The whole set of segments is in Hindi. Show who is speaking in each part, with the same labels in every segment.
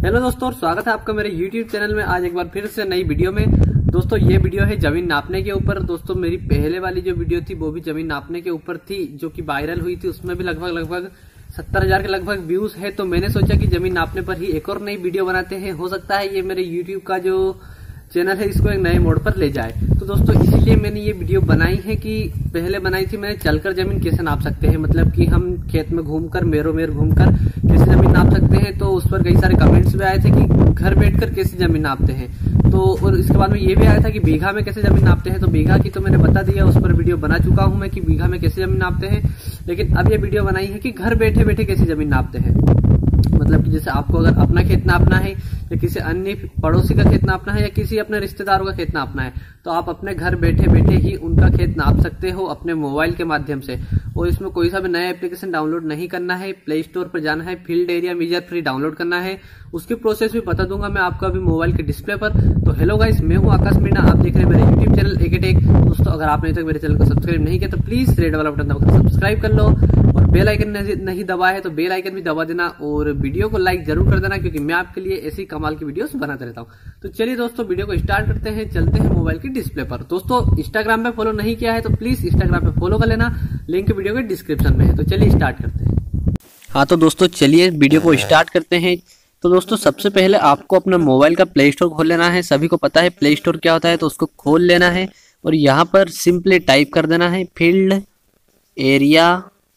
Speaker 1: हेलो दोस्तों, और स्वागत है आपका मेरे YouTube चैनल में। आज एक बार फिर से नई वीडियो में। दोस्तों ये वीडियो है जमीन नापने के ऊपर। दोस्तों मेरी पहले वाली जो वीडियो थी वो भी जमीन नापने के ऊपर थी, जो कि वायरल हुई थी। उसमें भी लगभग 70,000 के लगभग व्यूज है। तो मैंने सोचा कि जमीन नापने पर ही एक और नई वीडियो बनाते हैं। हो सकता है ये मेरे YouTube का जो चैनल है इसको एक नए मोड़ पर ले जाए। तो दोस्तों इसीलिए मैंने ये वीडियो बनाई है कि पहले बनाई थी मैंने चलकर जमीन कैसे नाप सकते हैं, मतलब कि हम खेत में घूमकर मेरों मेर घूमकर कैसे जमीन नाप सकते हैं। तो उस पर कई सारे कमेंट्स भी आए थे कि घर बैठकर कैसे जमीन नापते हैं। तो और इसके बाद में ये भी आया था कि बीघा में कैसे जमीन नापते हैं। तो बीघा की तो मैंने बता दिया, उस पर वीडियो बना चुका हूं मैं कि बीघा में कैसे जमीन नापते हैं। लेकिन अब ये वीडियो बनाई है कि घर बैठे बैठे कैसे जमीन नापते हैं। मतलब कि जैसे आपको अगर अपना खेत नापना है या किसी अन्य पड़ोसी का खेत नापना है या किसी अपने रिश्तेदारों का खेत नापना है, तो आप अपने घर बैठे बैठे ही उनका खेत नाप सकते हो अपने मोबाइल के माध्यम से। और इसमें कोई सा भी नया एप्लीकेशन डाउनलोड नहीं करना है। प्ले स्टोर पर जाना है, field area measure free download करना है। उसकी प्रोसेस भी बता दूंगा मैं आपको अभी मोबाइल के डिस्प्ले पर। तो हेलो गाइस, मैं हूं आकाश मीणा, आप देख रहे हैं मेरे यूट्यूब चैनल एक टेक। दोस्तों अगर आपने अभी तक मेरे चैनल को सब्सक्राइब नहीं किया तो प्लीज रेड वाला बटन दबाकर सब्सक्राइब कर लो, और बेल आइकन नहीं दबा है तो बेल आइकन भी दबा देना, और वीडियो को लाइक जरूर कर देना, क्योंकि मैं आपके लिए ऐसी कमाल की वीडियोस बनाता रहता हूं। तो चलिए दोस्तों वीडियो को स्टार्ट करते हैं, चलते हैं मोबाइल की डिस्प्ले पर। दोस्तों इंस्टाग्राम पे फॉलो नहीं किया है तो प्लीज इंस्टाग्राम पे फॉलो कर लेना, लिंक वीडियो के डिस्क्रिप्शन में है। तो चलिए स्टार्ट करते हैं। हाँ तो दोस्तों चलिए वीडियो को स्टार्ट करते हैं। तो दोस्तों सबसे पहले आपको अपना मोबाइल का प्ले स्टोर खोल लेना है। सभी को पता है प्ले स्टोर क्या होता है, तो उसको खोल लेना है और यहाँ पर सिंपली टाइप कर देना है फील्ड एरिया।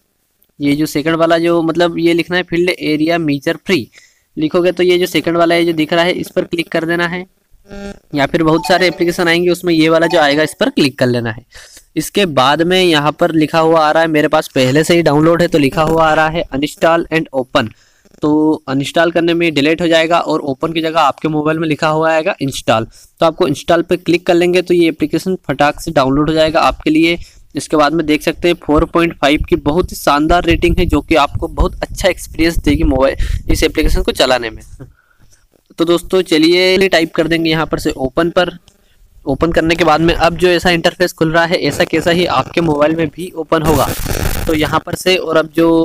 Speaker 1: ये जो सेकंड वाला जो मतलब ये लिखना है फील्ड एरिया मीजर फ्री लिखोगे तो ये जो सेकंड वाला है जो दिख रहा है इस पर क्लिक कर देना है। या फिर बहुत सारे एप्लीकेशन आएंगे उसमें ये वाला जो आएगा इस पर क्लिक कर लेना है। इसके बाद में यहाँ पर लिखा हुआ आ रहा है, मेरे पास पहले से ही डाउनलोड है तो लिखा हुआ आ रहा है अनइंस्टॉल एंड ओपन। तो अनइंस्टॉल करने में डिलीट हो जाएगा और ओपन की जगह आपके मोबाइल में लिखा हुआ आएगा इंस्टॉल। तो आपको इंस्टॉल पे क्लिक कर लेंगे तो ये एप्लीकेशन फटाक से डाउनलोड हो जाएगा आपके लिए। इसके बाद में देख सकते हैं 4.5 की बहुत ही शानदार रेटिंग है, जो कि आपको बहुत अच्छा एक्सपीरियंस देगी मोबाइल इस एप्लीकेशन को चलाने में। तो दोस्तों चलिए टाइप कर देंगे यहाँ पर से ओपन पर। ओपन करने के बाद में अब जो ऐसा इंटरफेस खुल रहा है ऐसा कैसा ही आपके मोबाइल में भी ओपन होगा। तो यहाँ पर से और अब जो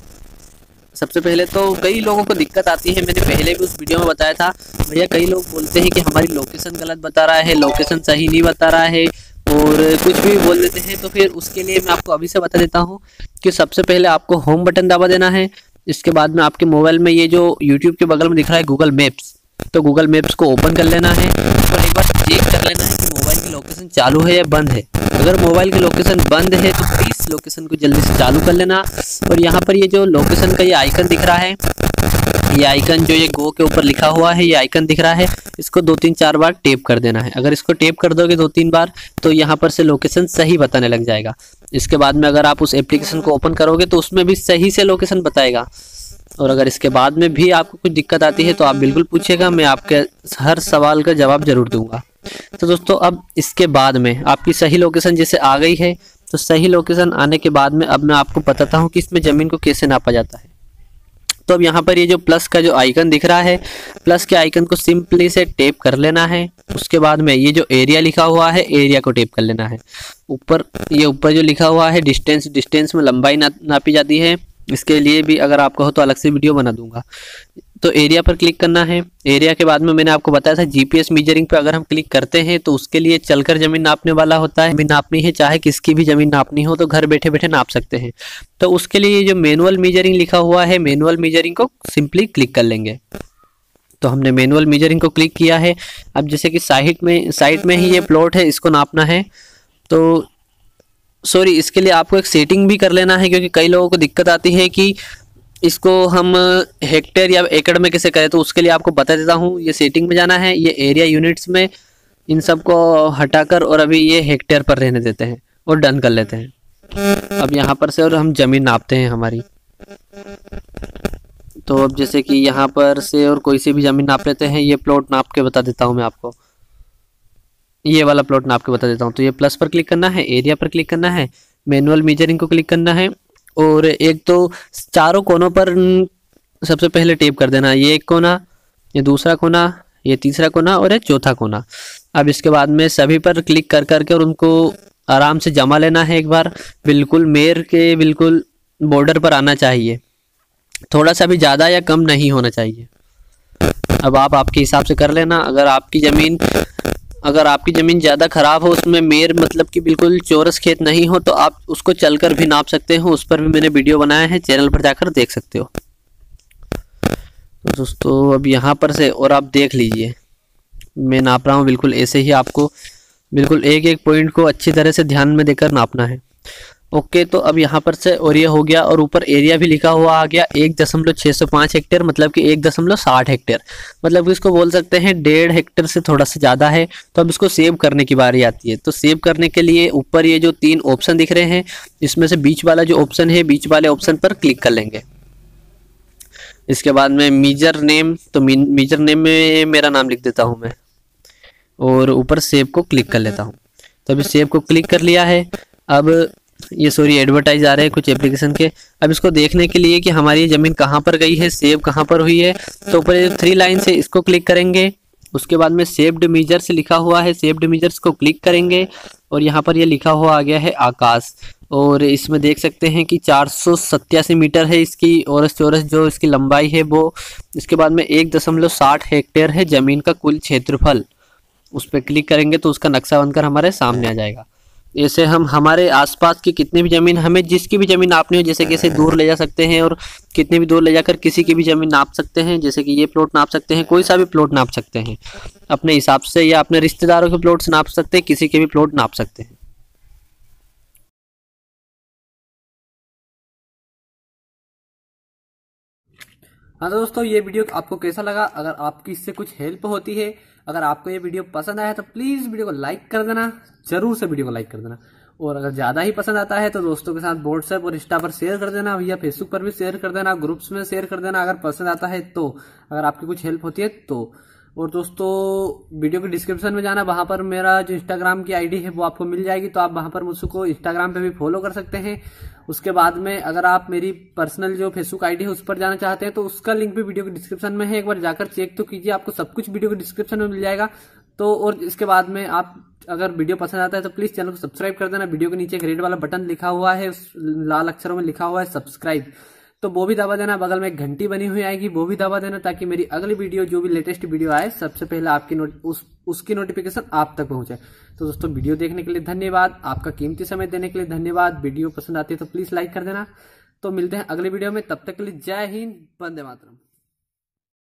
Speaker 1: सबसे पहले तो कई लोगों को दिक्कत आती है, मैंने पहले भी उस वीडियो में बताया था भैया, कई लोग बोलते हैं कि हमारी लोकेशन गलत बता रहा है, लोकेशन सही नहीं बता रहा है और कुछ भी बोल देते हैं। तो फिर उसके लिए मैं आपको अभी से बता देता हूँ कि सबसे पहले आपको होम बटन दबा देना है। इसके बाद में आपके मोबाइल में ये जो यूट्यूब के बगल में दिख रहा है गूगल मैप्स, तो गूगल मैप्स को ओपन कर लेना है और एक बार चेक कर लेना है कि मोबाइल की लोकेशन चालू है या बंद है। अगर मोबाइल की लोकेशन बंद है तो प्लीज़ लोकेशन को जल्दी से चालू कर लेना। और यहाँ पर ये जो लोकेशन का ये आइकन दिख रहा है, ये आइकन जो ये गो के ऊपर लिखा हुआ है ये आइकन दिख रहा है, इसको 2-3-4 बार टैप कर देना है। अगर इसको टैप कर दोगे 2-3 बार तो यहाँ पर से लोकेशन सही बताने लग जाएगा। इसके बाद में अगर आप उस एप्लीकेशन को ओपन करोगे तो उसमें भी सही से लोकेशन बताएगा। और अगर इसके बाद में भी आपको कुछ दिक्कत आती है तो आप बिल्कुल पूछिएगा, मैं आपके हर सवाल का जवाब जरूर दूंगा। तो दोस्तों अब इसके बाद में आपकी सही लोकेशन जैसे आ गई है, तो सही लोकेशन आने के बाद में अब मैं आपको बताता हूँ कि इसमें ज़मीन को कैसे नापा जाता है। तो अब यहाँ पर ये जो प्लस का जो आइकन दिख रहा है, प्लस के आइकन को सिंपली से टैप कर लेना है। उसके बाद में ये जो एरिया लिखा हुआ है एरिया को टैप कर लेना है। ऊपर ये ऊपर जो लिखा हुआ है डिस्टेंस, डिस्टेंस में लंबाई नापी जाती है। इसके लिए भी अगर आप कहो तो अलग से वीडियो बना दूंगा। तो एरिया पर क्लिक करना है। एरिया के बाद में मैंने आपको बताया था जीपीएस मीजरिंग पे अगर हम क्लिक करते हैं तो उसके लिए चलकर जमीन नापने वाला होता है। जमीन नापनी है चाहे किसकी भी जमीन नापनी हो तो घर बैठे बैठे नाप सकते हैं। तो उसके लिए ये जो मैनुअल मीजरिंग लिखा हुआ है मैनुअल मीजरिंग को सिंपली क्लिक कर लेंगे। तो हमने मैनुअल मीजरिंग को क्लिक किया है। अब जैसे कि साइट में ही ये प्लॉट है, इसको नापना है। तो सॉरी, इसके लिए आपको एक सेटिंग भी कर लेना है, क्योंकि कई लोगों को दिक्कत आती है कि इसको हम हेक्टेयर या एकड़ में कैसे करें। तो उसके लिए आपको बता देता हूँ, ये सेटिंग में जाना है, ये एरिया यूनिट्स में इन सब को हटाकर और अभी ये हेक्टेयर पर रहने देते हैं और डन कर लेते हैं। अब यहाँ पर से और हम ज़मीन नापते हैं हमारी। तो अब जैसे कि यहाँ पर से और कोई सी भी ज़मीन नाप लेते हैं। ये प्लॉट नाप के बता देता हूँ मैं आपको, ये वाला प्लॉट नाप के बता देता हूँ। तो ये प्लस पर क्लिक करना है, एरिया पर क्लिक करना है, मैनुअल मीजरिंग को क्लिक करना है और एक तो चारों कोनों पर सबसे पहले टैप कर देना। ये एक कोना, ये दूसरा कोना, ये तीसरा कोना और ये चौथा कोना। अब इसके बाद में सभी पर क्लिक कर करके और उनको आराम से जमा लेना है एक बार। बिल्कुल मेर के बिल्कुल बॉर्डर पर आना चाहिए, थोड़ा सा भी ज़्यादा या कम नहीं होना चाहिए। अब आप आपके हिसाब से कर लेना। अगर आपकी ज़मीन ज़्यादा ख़राब हो, उसमें मेर मतलब कि बिल्कुल चौरस खेत नहीं हो, तो आप उसको चलकर भी नाप सकते हो। उस पर भी मैंने वीडियो बनाया है, चैनल पर जाकर देख सकते हो। तो दोस्तों अब यहाँ पर से और आप देख लीजिए, मैं नाप रहा हूँ बिल्कुल ऐसे ही। आपको बिल्कुल एक एक पॉइंट को अच्छी तरह से ध्यान में देकर नापना है। ओके, तो अब यहाँ पर से और ये हो गया, और ऊपर एरिया भी लिखा हुआ आ गया 1.605 हेक्टेयर, मतलब कि 1.60 हेक्टेयर, मतलब कि इसको बोल सकते हैं 1.5 हेक्टेयर से थोड़ा सा ज़्यादा है। तो अब इसको सेव करने की बारी आती है। तो सेव करने के लिए ऊपर ये जो 3 ऑप्शन दिख रहे हैं, इसमें से बीच वाला जो ऑप्शन है, बीच वाले ऑप्शन पर क्लिक कर लेंगे। इसके बाद में मेजर नेम, तो मेजर नेम में मेरा नाम लिख देता हूँ मैं, और ऊपर सेव को क्लिक कर लेता हूँ। तो अभी सेव को क्लिक कर लिया है। अब ये सॉरी एडवर्टाइज आ रहे हैं कुछ एप्लीकेशन के। अब इसको देखने के लिए कि हमारी ज़मीन कहाँ पर गई है, सेव कहाँ पर हुई है, तो ऊपर 3 लाइन से इसको क्लिक करेंगे। उसके बाद में सेव्ड मेजर्स लिखा हुआ है, सेव्ड मेजर्स को क्लिक करेंगे, और यहाँ पर ये लिखा हुआ आ गया है आकाश, और इसमें देख सकते हैं कि 487 मीटर है इसकी चौरस जो इसकी लंबाई है वो। इसके बाद में 1.60 हेक्टेयर है ज़मीन का कुल क्षेत्रफल। उस पर क्लिक करेंगे तो उसका नक्शा बनकर हमारे सामने आ जाएगा। ऐसे हम हमारे आसपास की कितनी भी ज़मीन, हमें जिसकी भी ज़मीन नापनी हो, जैसे कि इसे दूर ले जा सकते हैं, और कितनी भी दूर ले जाकर किसी की भी ज़मीन नाप सकते हैं। जैसे कि ये प्लॉट नाप सकते हैं, कोई सा भी प्लॉट नाप सकते हैं अपने हिसाब से, या अपने रिश्तेदारों के प्लॉट से नाप सकते हैं, किसी के भी प्लॉट नाप सकते हैं। हाँ तो दोस्तों, ये वीडियो आपको कैसा लगा? अगर आपकी इससे कुछ हेल्प होती है, अगर आपको ये वीडियो पसंद आया तो प्लीज वीडियो को लाइक कर देना, जरूर से वीडियो को लाइक कर देना। और अगर ज्यादा ही पसंद आता है तो दोस्तों के साथ व्हाट्सएप और इंस्टा पर शेयर कर देना, या फेसबुक पर भी शेयर कर देना, ग्रुप्स में शेयर कर देना अगर पसंद आता है तो, अगर आपकी कुछ हेल्प होती है तो। और दोस्तों वीडियो के डिस्क्रिप्शन में जाना, वहां पर मेरा जो इंस्टाग्राम की आईडी है वो आपको मिल जाएगी, तो आप वहां पर मुझको इंस्टाग्राम पे भी फॉलो कर सकते हैं। उसके बाद में अगर आप मेरी पर्सनल जो फेसबुक आईडी है उस पर जाना चाहते हैं तो उसका लिंक भी वीडियो के डिस्क्रिप्शन में है, एक बार जाकर चेक तो कीजिए, आपको सब कुछ वीडियो के डिस्क्रिप्शन में मिल जाएगा। तो और इसके बाद में आप अगर वीडियो पसंद आता है तो प्लीज चैनल को सब्सक्राइब कर देना। वीडियो के नीचे एक रेड वाला बटन लिखा हुआ है, उस लाल अक्षरों में लिखा हुआ है सब्सक्राइब, तो वो भी दबा देना। बगल में एक घंटी बनी हुई आएगी, वो भी दबा देना, ताकि मेरी अगली वीडियो जो भी लेटेस्ट वीडियो आए सबसे पहले आपकी उसकी नोटिफिकेशन आप तक पहुंचे। तो दोस्तों वीडियो देखने के लिए धन्यवाद, आपका कीमती समय देने के लिए धन्यवाद। वीडियो पसंद आती है तो प्लीज लाइक कर देना। तो मिलते हैं अगले वीडियो में, तब तक के लिए जय हिंद, वंदे मातरम।